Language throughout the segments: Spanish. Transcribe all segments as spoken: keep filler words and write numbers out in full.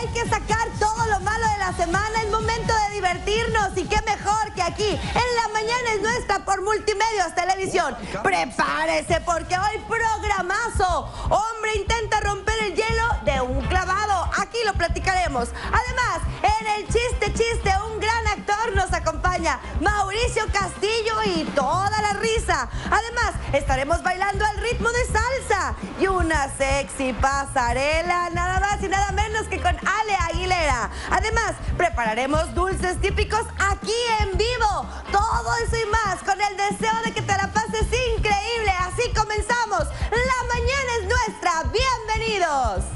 hay que sacar todo lo malo de la semana. Es momento de divertirnos y qué mejor que aquí en La Mañana es Nuestra por Multimedios Televisión. Prepárese porque hoy programazo. Hombre intenta romper el hielo de un clavado. Aquí lo platicaremos. Además, en el chiste chiste un gran actor nos acompaña, Mauricio Castillo, y toda la risa. Además, estaremos bailando al ritmo de salsa y una sexy pasarela, nada más y nada menos que con Ale Aguilera. Además, prepararemos dulces típicos aquí en vivo. Todo eso y más con el deseo de que te la pases increíble. Así comenzamos. La Mañana es Nuestra. Bienvenidos.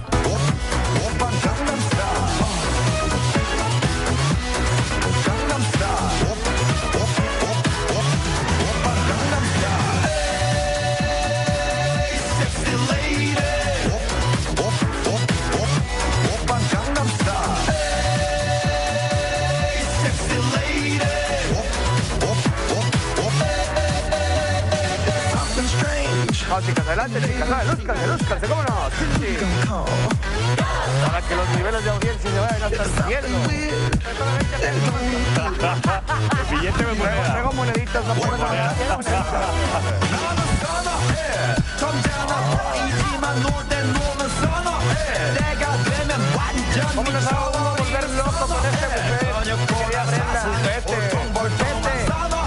Vamos, chicas, adelante, chicas, vale, lúzcanse, lúzcanse, ¿cómo no? Sí, sí. Para que los niveles de audiencia se vayan hasta el cielo. El billete me moneda. Traigo moneditas, no puedo nada. ¿Cómo nos vamos a volver locos con este buffet? Querida Brenda, vete, vete.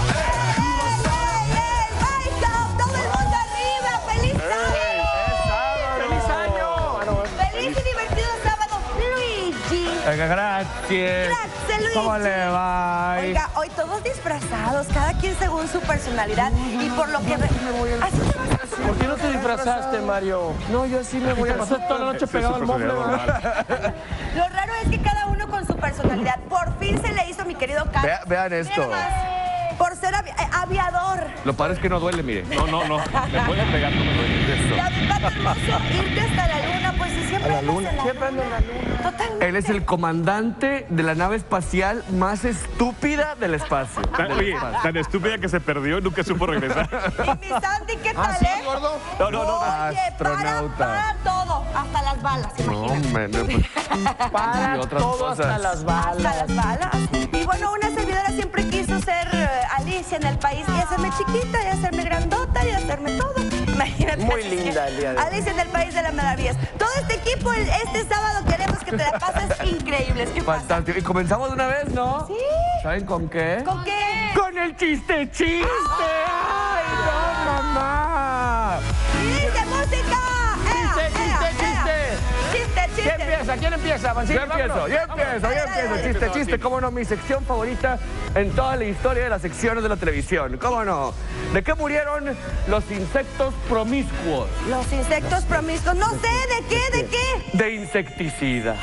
Gracias. Gracias, Luigi. ¿Cómo le va? Oiga, hoy todos disfrazados, cada quien según su personalidad y por lo que... ¿Así te vas a hacer? ¿Por qué no te disfrazaste, Mario? No, yo así me voy a pasar toda la noche pegado al mueble. Lo raro es que cada uno con su personalidad. Por fin se le hizo a mi querido Carlos. Vea, vean esto. Por ser avi eh, aviador. Lo padre es que no duele, mire. No, no, no. Me pueden pegar, no me duele. La verdad, hermoso, irte hasta la luna, pues si siempre andas en la Siempre ando en la luna. Totalmente. Él es el comandante de la nave espacial más estúpida del espacio. Tan- Del Oye, espacio. tan estúpida que se perdió, nunca supo regresar. Y mi Santi, ¿qué tal, ¿Ah, sí, eh? gordo? No, no, no. Oye, para, Astronauta. para todo, hasta las balas, No, imagínate. hombre, no, pues, Para Y otras todo cosas. hasta las Hasta balas. las balas. Y bueno, una servidora siempre quiso ser eh, Alicia en el país y hacerme chiquita y hacerme grandota y hacerme todo. Imagínate. Muy linda el día de hoy. Alicia en el país de las maravillas. Todo este equipo el- este sábado queremos que te la pases increíbles. ¿Qué pasa? fantástico. Y comenzamos de una vez, ¿no? Sí. ¿Saben con qué? ¿Con qué? ¡Con el chiste chiste! ¡Ay, no, mamá! ¡Y dice música! ¡Ea, Chiste, ea, chiste, ea! chiste. Chiste, chiste. ¿Quién empieza? ¿Quién empieza? Mancini, Yo empiezo, vámonos. yo empiezo, yo empiezo. Chiste, chiste, cómo no, mi sección favorita en toda la historia de las secciones de la televisión. ¿Cómo no? ¿De qué murieron los insectos promiscuos? Los insectos promiscuos. No sé, ¿de qué? ¿De qué? De insecticida.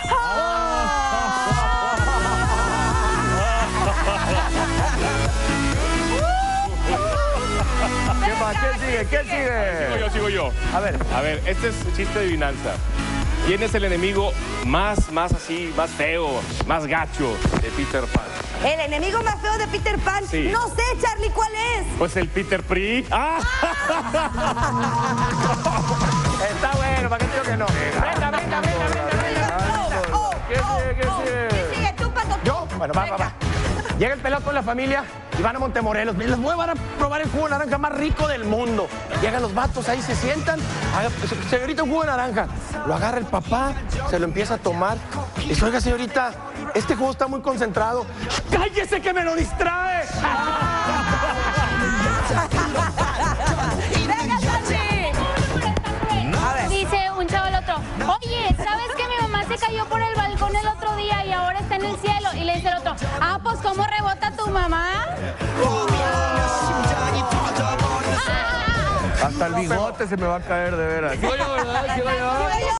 ¿Qué más? ¿Quién sigue? ¿Quién Sigo sigue? yo, sigo yo. A ver. A ver, este es chiste de adivinanza. ¿Quién es el enemigo más, más así, más feo, más gacho de Peter Pan? El enemigo más feo de Peter Pan. Sí. No sé, Charlie, ¿cuál es? Pues el Peter Pri. ¡Ah! Está bueno, ¿para qué te digo que no? Venga, venga, venga, venga, venga. Oh, ¿Qué oh, sigue? ¿Qué oh. sigue? ¿Quién sigue? ¿Tú, Pato? ¿Yo? Bueno, va, va, va. Llega el pelado con la familia y van a Montemorelos. Les voy a llevar a probar el jugo de naranja más rico del mundo. Llegan los vatos ahí, se sientan. Haga, señorita, un jugo de naranja. Lo agarra el papá, se lo empieza a tomar. Y dice, oiga, señorita, este jugo está muy concentrado. ¡Cállese que me lo distrae! ¡Venga, Charlie! A ver. Dice un chavo al otro, oye, ¿sabes que mi mamá se cayó por el balcón el otro día y ahora está en el cielo? Y le dice el otro, ah, pues ¿cómo rebota tu mamá? Hasta el bigote se me va a caer de veras. Sigo yo, ¿verdad? Sigo yo. Sigo yo.